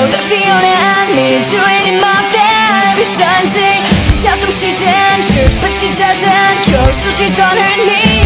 that Fiona and me doing in my bed every Sunday. She tells me she's in church, but she doesn't go, so she's on her knees.